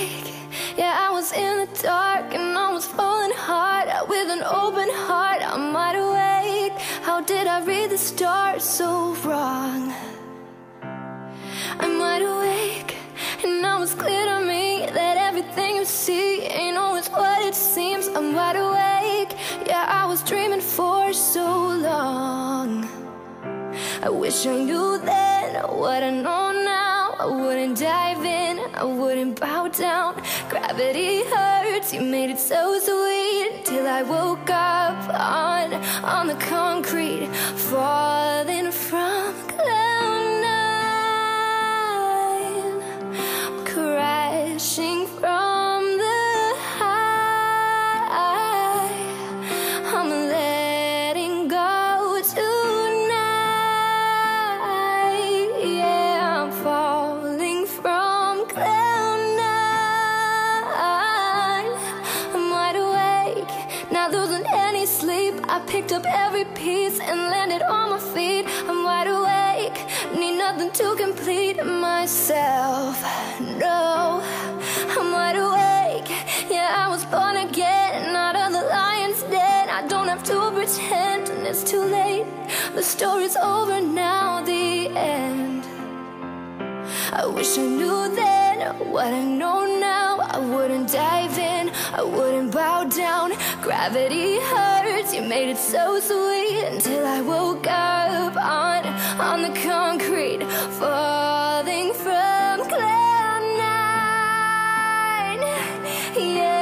awake. Yeah, I was in the dark and I was falling hard. With an open heart, I'm wide awake. How did I read the stars so wrong? I'm wide awake, and now it's clear to me that everything you see ain't always what it seems. I'm wide awake. Yeah, I was dreaming for so long. I wish I knew then what I know now. I wouldn't dive in, I wouldn't bow down. Gravity hurts, you made it so sweet, till I woke up on the concrete, falling from cloud nine, crashing from the high. I'm letting go tonight. Yeah, I'm falling from cloud nine. I'm wide awake, not losing any sleep. I picked up every piece and landed on my feet. I'm wide awake, need nothing to complete myself. No, I'm wide awake. Yeah, I was born again, out of the lion's den. I don't have to pretend, and it's too late. The story's over now, the end. I wish I knew then what I know now. I wouldn't dive in, I wouldn't bow down. Gravity hurts, you made it so sweet, until I woke up on the concrete, falling from cloud nine. Yeah.